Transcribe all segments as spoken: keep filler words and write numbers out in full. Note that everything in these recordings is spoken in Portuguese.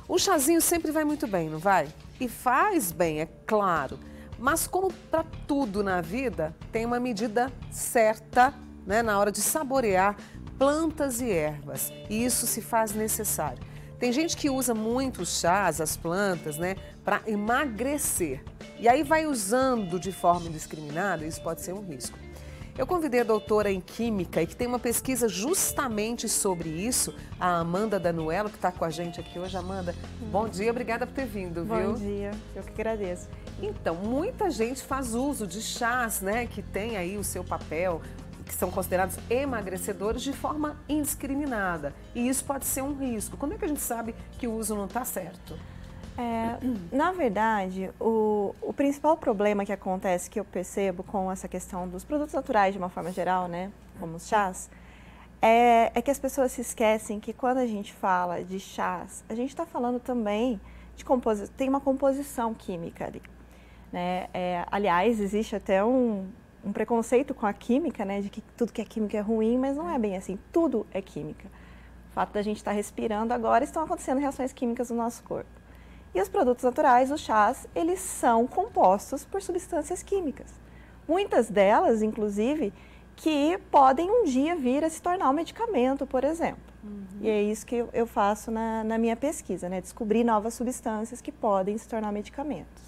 O chazinho sempre vai muito bem, não vai? E faz bem, é claro. Mas como para tudo na vida, tem uma medida certa, né, na hora de saborear plantas e ervas. E isso se faz necessário. Tem gente que usa muito os chás, as plantas, né, para emagrecer. E aí vai usando de forma indiscriminada, isso pode ser um risco. Eu convidei a doutora em Química e que tem uma pesquisa justamente sobre isso, a Amanda Danuello, que está com a gente aqui hoje. Amanda, hum. bom dia, obrigada por ter vindo, viu? Bom dia, eu que agradeço. Então, muita gente faz uso de chás, né, que tem aí o seu papel, que são considerados emagrecedores de forma indiscriminada. E isso pode ser um risco. Como é que a gente sabe que o uso não está certo? É, na verdade, o, o principal problema que acontece, que eu percebo com essa questão dos produtos naturais de uma forma geral, né, como os chás, é, é que as pessoas se esquecem que quando a gente fala de chás, a gente está falando também de composição, tem uma composição química ali. Né? É, aliás, existe até um, um preconceito com a química, né, de que tudo que é química é ruim, mas não é bem assim, tudo é química. O fato da gente estar respirando agora, estão acontecendo reações químicas no nosso corpo. E os produtos naturais, os chás, eles são compostos por substâncias químicas. Muitas delas, inclusive, que podem um dia vir a se tornar um medicamento, por exemplo. Uhum. E é isso que eu faço na, na minha pesquisa, né? Descobrir novas substâncias que podem se tornar medicamentos.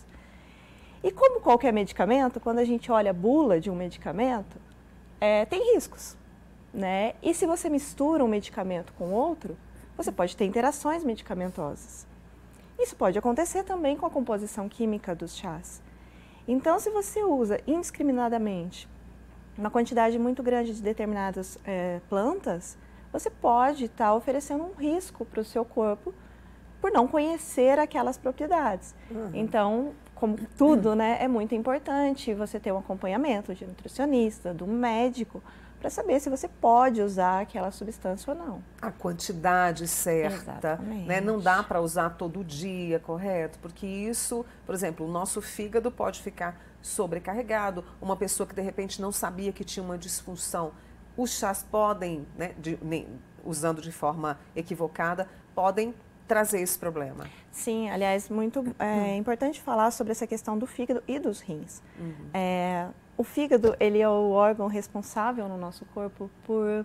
E como qualquer medicamento, quando a gente olha a bula de um medicamento, é, tem riscos, né? E se você mistura um medicamento com outro, você pode ter interações medicamentosas. Isso pode acontecer também com a composição química dos chás. Então, se você usa indiscriminadamente uma quantidade muito grande de determinadas é, plantas, você pode estar oferecendo um risco para o seu corpo por não conhecer aquelas propriedades. Uhum. Então, como tudo, né, é muito importante você ter um acompanhamento de nutricionista, do médico, para saber se você pode usar aquela substância ou não. A quantidade certa, né? Não dá para usar todo dia, correto? Porque isso, por exemplo, o nosso fígado pode ficar sobrecarregado. Uma pessoa que de repente não sabia que tinha uma disfunção, os chás podem, né, de, nem, usando de forma equivocada, podem trazer esse problema. Sim, aliás, muito é, importante falar sobre essa questão do fígado e dos rins. Uhum. É, O fígado, ele é o órgão responsável no nosso corpo por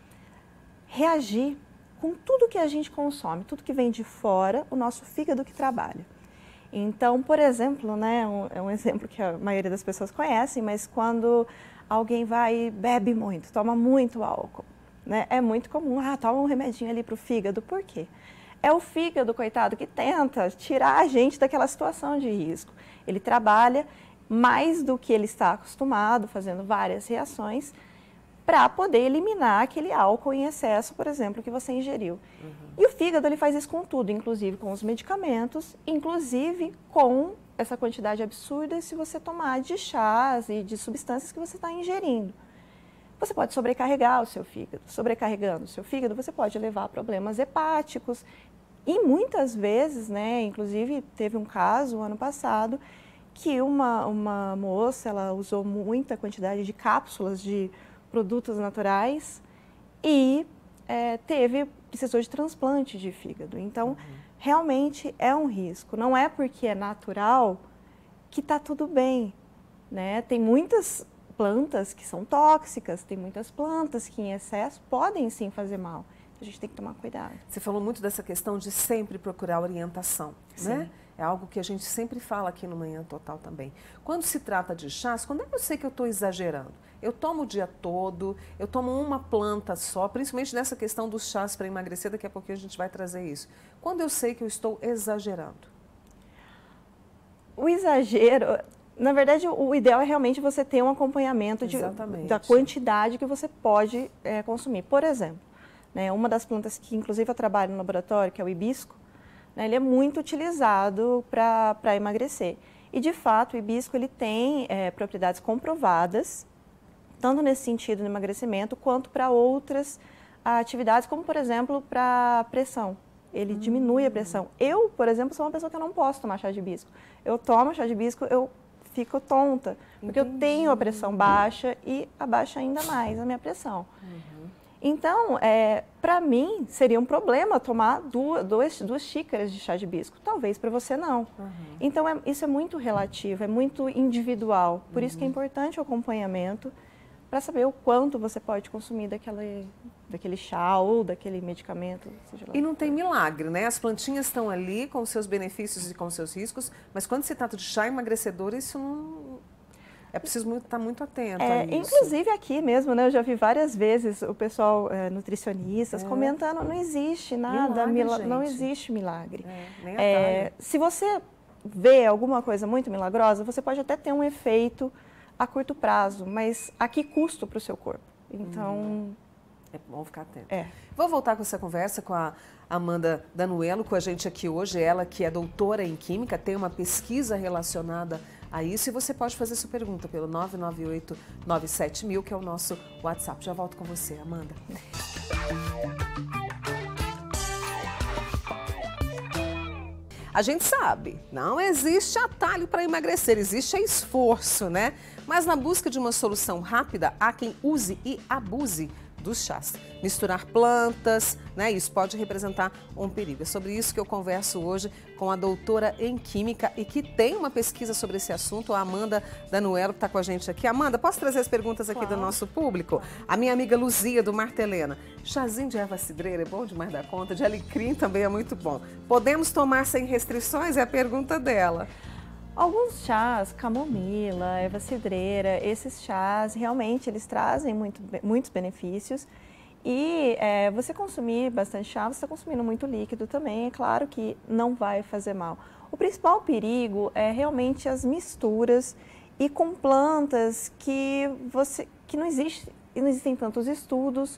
reagir com tudo que a gente consome, tudo que vem de fora, o nosso fígado que trabalha. Então, por exemplo, né, um, é um exemplo que a maioria das pessoas conhecem, mas quando alguém vai e bebe muito, toma muito álcool, né, é muito comum, ah, toma um remedinho ali para o fígado, por quê? É o fígado, coitado, que tenta tirar a gente daquela situação de risco. Ele trabalha mais do que ele está acostumado, fazendo várias reações, para poder eliminar aquele álcool em excesso, por exemplo, que você ingeriu. Uhum. E o fígado, ele faz isso com tudo, inclusive com os medicamentos, inclusive com essa quantidade absurda se você tomar de chás e de substâncias que você está ingerindo. Você pode sobrecarregar o seu fígado. Sobrecarregando o seu fígado, você pode levar a problemas hepáticos. E muitas vezes, né, inclusive teve um caso ano passado, que uma, uma moça, ela usou muita quantidade de cápsulas de produtos naturais e é, teve, precisou de transplante de fígado. Então, uhum. realmente é um risco. Não é porque é natural que está tudo bem, né? Tem muitas plantas que são tóxicas, tem muitas plantas que em excesso podem sim fazer mal. A gente tem que tomar cuidado. Você falou muito dessa questão de sempre procurar orientação, sim. né? É algo que a gente sempre fala aqui no Manhã Total também. Quando se trata de chás, quando é que eu sei que eu estou exagerando? Eu tomo o dia todo, eu tomo uma planta só, principalmente nessa questão dos chás para emagrecer, daqui a pouquinho a gente vai trazer isso. Quando eu sei que eu estou exagerando? O exagero, na verdade, o ideal é realmente você ter um acompanhamento de, da quantidade que você pode é, consumir. Por exemplo, né, uma das plantas que inclusive eu trabalho no laboratório, que é o hibisco, né, ele é muito utilizado para emagrecer. E, de fato, o hibisco ele tem é, propriedades comprovadas, tanto nesse sentido no emagrecimento, quanto para outras atividades, como, por exemplo, para pressão. Ele hum. diminui a pressão. Eu, por exemplo, sou uma pessoa que eu não posso tomar chá de hibisco. Eu tomo chá de hibisco, eu fico tonta, porque Entendi. eu tenho a pressão baixa e abaixa ainda mais a minha pressão. Uhum. Então, é, para mim, seria um problema tomar duas, duas, duas xícaras de chá de hibisco. Talvez para você não. Uhum. Então, é, isso é muito relativo, é muito individual. Por uhum. isso que é importante o acompanhamento para saber o quanto você pode consumir daquele, daquele chá ou daquele medicamento. Seja lá. E não tem milagre, né? As plantinhas estão ali com os seus benefícios e com os seus riscos, mas quando se trata de chá emagrecedor, isso não... É preciso muito, estar muito atento é, a isso. Inclusive aqui mesmo, né? Eu já vi várias vezes o pessoal, é, nutricionistas, é. comentando, não existe nada, milagre, mila gente. não existe milagre. É, nem a é, se você vê alguma coisa muito milagrosa, você pode até ter um efeito a curto prazo, mas a que custo para o seu corpo? Então... Hum. É bom ficar atento. É. Vou voltar com essa conversa com a Amanda Danuello, com a gente aqui hoje. Ela que é doutora em Química, tem uma pesquisa relacionada a isso. E você pode fazer sua pergunta pelo nove nove oito nove sete mil, que é o nosso WhatsApp. Já volto com você, Amanda. A gente sabe, não existe atalho para emagrecer, existe esforço, né? Mas na busca de uma solução rápida, há quem use e abuse dos chás. Misturar plantas, né? Isso pode representar um perigo. É sobre isso que eu converso hoje com a doutora em Química e que tem uma pesquisa sobre esse assunto, a Amanda Danuello, que está com a gente aqui. Amanda, posso trazer as perguntas aqui claro. do nosso público? A minha amiga Luzia, do Martelena. Chazinho de erva cidreira é bom demais da conta, de alecrim também é muito bom. Podemos tomar sem restrições? É a pergunta dela. Alguns chás, camomila, erva cidreira, esses chás realmente eles trazem muito, muitos benefícios e é, você consumir bastante chá, você está consumindo muito líquido também, é claro que não vai fazer mal. O principal perigo é realmente as misturas e com plantas que, você, que não, existe, não existem tantos estudos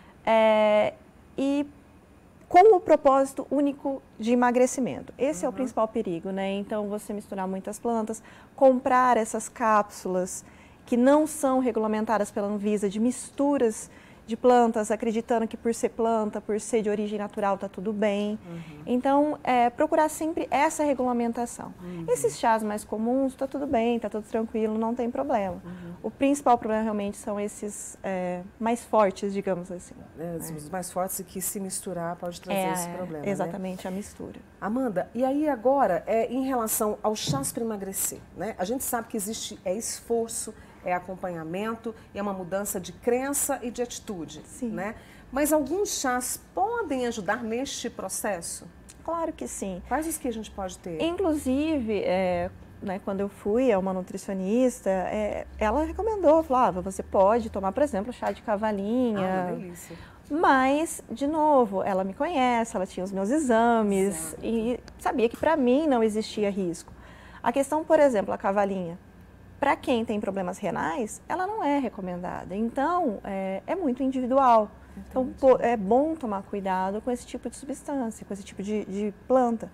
é, e com o propósito único de emagrecimento. Esse uhum. é o principal perigo, né? Então, você misturar muitas plantas, comprar essas cápsulas que não são regulamentadas pela Anvisa de misturas de plantas, acreditando que por ser planta, por ser de origem natural, está tudo bem. Uhum. Então, é, procurar sempre essa regulamentação. Uhum. Esses chás mais comuns, está tudo bem, está tudo tranquilo, não tem problema. Uhum. O principal problema realmente são esses é, mais fortes, digamos assim. É, os é. mais fortes e que se misturar pode trazer é, esse problema, exatamente, né? a mistura. Amanda, e aí agora, é, em relação aos chás para emagrecer, né? A gente sabe que existe é esforço, é acompanhamento, é uma mudança de crença e de atitude, sim. né? Mas alguns chás podem ajudar neste processo? Claro que sim. Quais os que a gente pode ter? Inclusive, é, né, quando eu fui a uma nutricionista, é, ela recomendou, falava, ah, você pode tomar, por exemplo, chá de cavalinha. Ah, delícia. Mas, de novo, ela me conhece, ela tinha os meus exames Exato. e sabia que para mim não existia risco. A questão, por exemplo, a cavalinha. Para quem tem problemas renais, ela não é recomendada. Então, é, é muito individual. Entendi. Então, pô, é bom tomar cuidado com esse tipo de substância, com esse tipo de, de planta.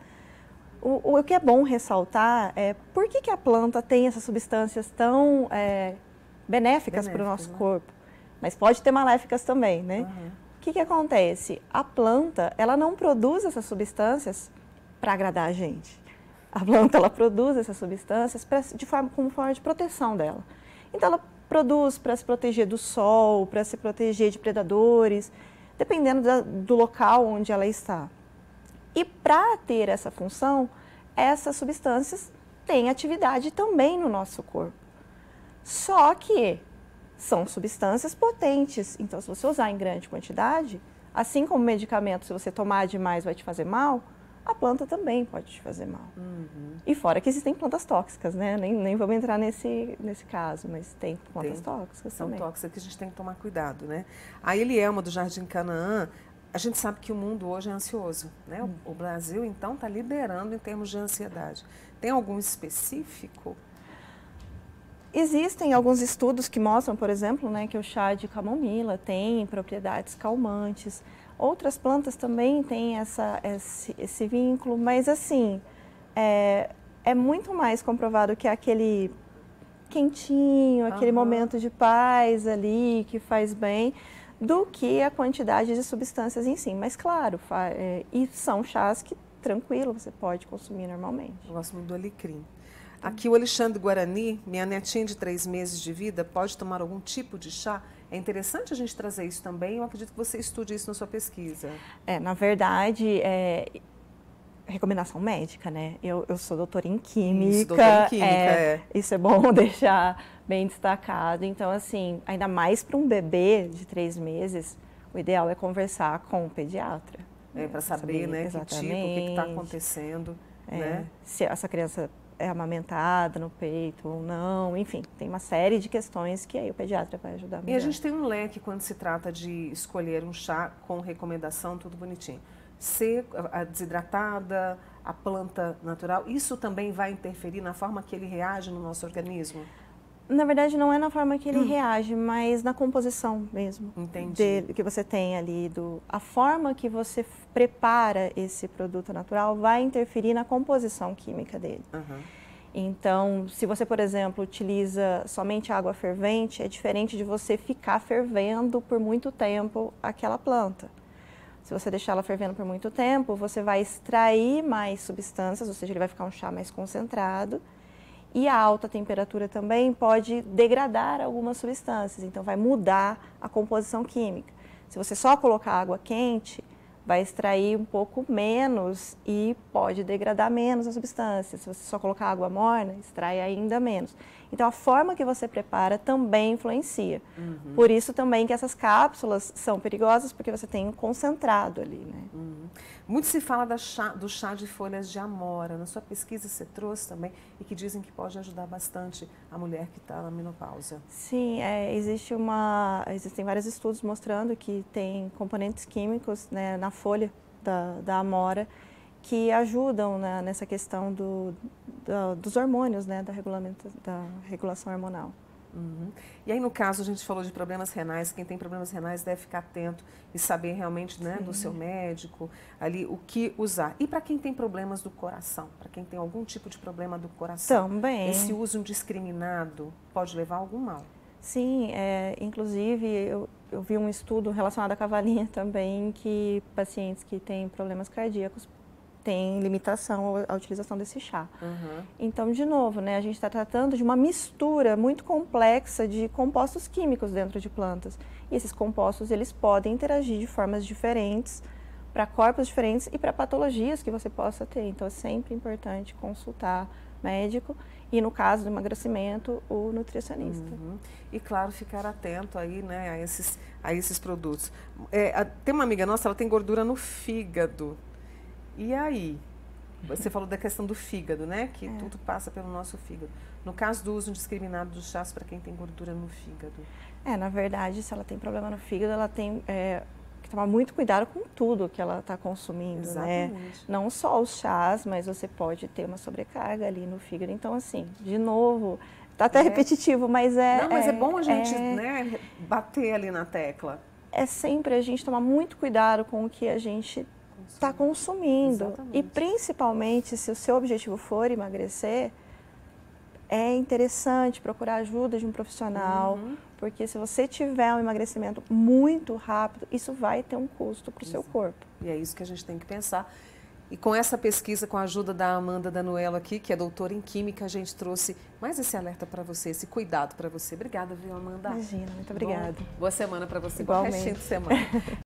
O, o que é bom ressaltar é por que, que a planta tem essas substâncias tão é, benéficas para o nosso né? corpo. Mas pode ter maléficas também, né? Uhum. O que, que acontece? A planta, ela não produz essas substâncias para agradar a gente. A planta, ela produz essas substâncias pra, de forma, como forma de proteção dela. Então, ela produz para se proteger do sol, para se proteger de predadores, dependendo da, do local onde ela está. E para ter essa função, essas substâncias têm atividade também no nosso corpo. Só que são substâncias potentes. Então, se você usar em grande quantidade, assim como medicamento, se você tomar demais vai te fazer mal, a planta também pode te fazer mal. Uhum. E fora que existem plantas tóxicas, né? Nem, nem vamos entrar nesse, nesse caso, mas tem plantas tem, tóxicas são também. São tóxicas que a gente tem que tomar cuidado, né? A Elielma, do Jardim Canaã, a gente sabe que o mundo hoje é ansioso, né? Uhum. O, o Brasil, então, está liderando em termos de ansiedade. Tem algum específico? Existem alguns estudos que mostram, por exemplo, né, que o chá de camomila tem propriedades calmantes. Outras plantas também têm essa, esse, esse vínculo, mas assim, é, é muito mais comprovado que aquele quentinho, aquele uhum. momento de paz ali, que faz bem, do que a quantidade de substâncias em si. Mas claro, é, e são chás que tranquilo, você pode consumir normalmente. Eu gosto muito do alecrim. Aqui o Alexandre Guarani, minha netinha de três meses de vida, pode tomar algum tipo de chá? É interessante a gente trazer isso também, eu acredito que você estude isso na sua pesquisa. É, na verdade, é recomendação médica, né? Eu, eu sou doutora em Química. Isso, doutora em Química, é, é. Isso é bom deixar bem destacado. Então, assim, ainda mais para um bebê de três meses, o ideal é conversar com o pediatra. É, para saber, saber, né, exatamente. Que tipo, o que está acontecendo, é, né? Se essa criança é amamentada no peito ou não, enfim, tem uma série de questões que aí o pediatra vai ajudar melhor. E a gente tem um leque quando se trata de escolher um chá com recomendação, tudo bonitinho. Ser a desidratada, a planta natural, isso também vai interferir na forma que ele reage no nosso organismo? Na verdade, não é na forma que ele hum. reage, mas na composição mesmo. Entendi. Dele, que você tem ali. Do, a forma que você prepara esse produto natural vai interferir na composição química dele. Uhum. Então, se você, por exemplo, utiliza somente água fervente, é diferente de você ficar fervendo por muito tempo aquela planta. Se você deixar ela fervendo por muito tempo, você vai extrair mais substâncias, ou seja, ele vai ficar um chá mais concentrado. E a alta temperatura também pode degradar algumas substâncias, então vai mudar a composição química. Se você só colocar água quente, vai extrair um pouco menos e pode degradar menos a substância. Se você só colocar água morna, extrai ainda menos. Então, a forma que você prepara também influencia. Uhum. Por isso também que essas cápsulas são perigosas, porque você tem um concentrado ali, né? Uhum. Muito se fala da chá, do chá de folhas de amora. Na sua pesquisa você trouxe também, e que dizem que pode ajudar bastante a mulher que está na menopausa. Sim, é, existe uma, existem vários estudos mostrando que tem componentes químicos, né, na folha da, da amora, que ajudam, né, nessa questão do, do, dos hormônios, né, da, regulamento, da regulação hormonal. Uhum. E aí, no caso, a gente falou de problemas renais. Quem tem problemas renais deve ficar atento e saber realmente, né, do seu médico ali o que usar. E para quem tem problemas do coração, para quem tem algum tipo de problema do coração, também esse uso indiscriminado pode levar a algum mal? Sim, é, inclusive eu, eu vi um estudo relacionado à cavalinha também, que pacientes que têm problemas cardíacos tem limitação à utilização desse chá. Uhum. Então, de novo, né, a gente está tratando de uma mistura muito complexa de compostos químicos dentro de plantas. E esses compostos, eles podem interagir de formas diferentes, para corpos diferentes e para patologias que você possa ter. Então, é sempre importante consultar médico e, no caso do emagrecimento, o nutricionista. Uhum. E, claro, ficar atento aí, né, a, esses, a esses produtos. É, a, tem uma amiga nossa, ela tem gordura no fígado. E aí, você falou da questão do fígado, né? Que é. tudo passa pelo nosso fígado. No caso do uso indiscriminado dos chás para quem tem gordura no fígado. É, na verdade, se ela tem problema no fígado, ela tem é, que tomar muito cuidado com tudo que ela está consumindo, Exatamente. né? Não só os chás, mas você pode ter uma sobrecarga ali no fígado. Então, assim, de novo, está até é. repetitivo, mas é... Não, mas é, é bom a gente é, né, bater ali na tecla. É sempre a gente tomar muito cuidado com o que a gente está consumindo. Exatamente. E principalmente se o seu objetivo for emagrecer, é interessante procurar ajuda de um profissional, uhum. porque se você tiver um emagrecimento muito rápido, isso vai ter um custo para o seu corpo. E é isso que a gente tem que pensar. E com essa pesquisa, com a ajuda da Amanda Danuello aqui, que é doutora em Química, a gente trouxe mais esse alerta para você, esse cuidado para você. Obrigada, viu, Amanda? Imagina, muito obrigada. Bom, boa semana para você, Igualmente. bom restinho de semana.